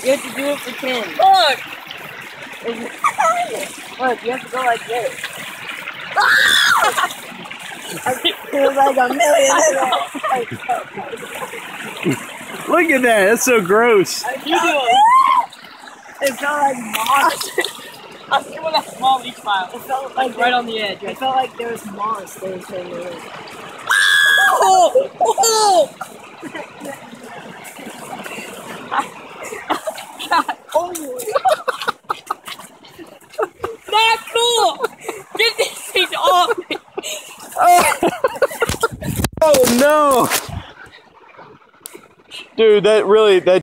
You have to do it for 10. Look! Look, you have to go like this. It feels like a million. Look at that. That's so gross. You do it. It felt like monsters. I was doing that small leech pile. It felt like Right on the edge. It felt like there was monsters in there. Oh! Oh! Oh! Not cool! Get these things off me! Oh no! Dude, that